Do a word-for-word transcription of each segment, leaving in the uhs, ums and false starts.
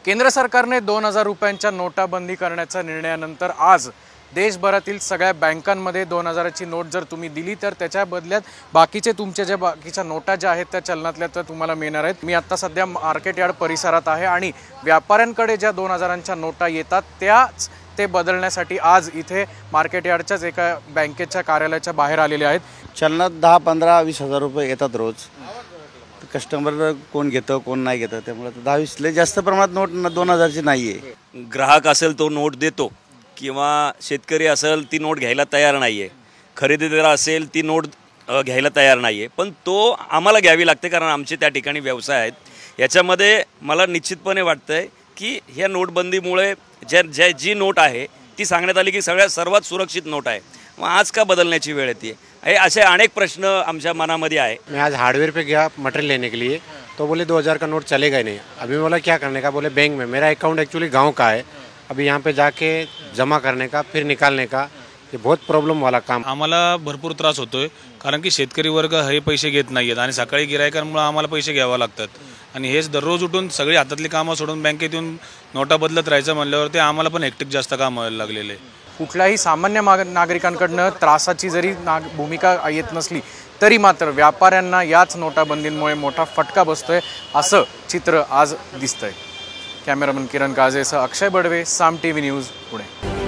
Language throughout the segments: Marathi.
केंद्र सरकारने दोन हजार रुपयांच्या नोटा बंदी करण्याच्या निर्णयानंतर आज देशभरातील सगळ्या बँकांमध्ये दोन हजाराची नोट जर तुम्ही दिली तर त्याच्या बदल्यात बाकीचे तुमचे जे बाकीच्या नोटा ज्या आहेत त्या चलनातल्या त्या तुम्हाला मिळणार आहेत। मी आता सध्या मार्केट यार्ड परिसरात आहे आणि व्यापाऱ्यांकडे ज्या दोन हजारांच्या नोटा येतात त्याच ते बदलण्यासाठी आज इथे मार्केट यार्डच्याच एका बँकेच्या कार्यालयाच्या बाहेर आलेले आहेत। चलनात दहा पंधरा वीस हजार रुपये येतात रोज। कस्टमर कोण घेतं कोण नाही घेतं त्यामुळे दहा वीस लय जास्त प्रमाणात नोट दोन हजारची नाही आहे। ग्राहक असेल तो नोट देतो किंवा शेतकरी असेल ती नोट घ्यायला तयार नाही आहे, खरेदीदार असेल ती नोट घ्यायला तयार नाही आहे, पण तो आम्हाला घ्यावी लागते कारण आमचे त्या ठिकाणी व्यवसाय आहेत। याच्यामध्ये मला निश्चितपणे वाटतं आहे की ह्या नोटबंदीमुळे ज्या ज्या जी नोट आहे ती सांगण्यात आली की सगळ्यात सर्वात सुरक्षित नोट आहे, मग आज का बदलण्याची वेळ येते है? असे अनेक प्रश्न आमच्या मनामध्ये आहे। मैं आज हार्डवेयर पे गया मटेरियल लेने के लिए, तो बोले दो हज़ार का नोट चलेगा ही नहीं। अभी बोला क्या करने का, बोले बैंक में, मेरा अकाउंट एक्चुअली गांव का है, अभी यहाँ पे जाके जमा करने का फिर निकालने का, ये बहुत प्रॉब्लेम वाला काम। आम्हाला भरपूर त्रास होतोय कारण की शेतकरी वर्ग हे पैसे घेत नाहीयेत आणि सकाळी गिरायकांमुळे आम्हाला पैसे घ्यावे लागतात आणि हेच दररोज उठून सगळी हातातली कामं सोडून बँकेत येऊन नोटा बदलत राहायचं म्हणल्यावर ते आम्हाला पण हेक्टिक जास्त काम व्हायला लागलेले। कुठल्याही सामान्य नागरिकांकडनं त्रासाची जरी नाग भूमिका येत नसली तरी मात्र व्यापाऱ्यांना याच नोटाबंदीमुळे मोठा फटका बसतोय असं चित्र आज दिसतंय। कॅमेरामन किरण काजेसह अक्षय बडवे, साम टीव्ही न्यूज, पुणे।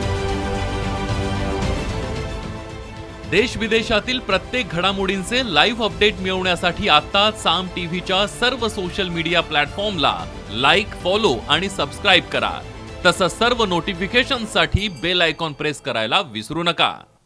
देश विदेशातील प्रत्येक घडामोडींचे लाईव्ह अपडेट मिळवण्यासाठी आता साम टीव्हीच्या सर्व सोशल मीडिया प्लॅटफॉर्मला लाईक, फॉलो आणि सबस्क्राईब करा। तसंच सर्व नोटिफिकेशनसाठी बेल आयकॉन प्रेस करायला विसरू नका।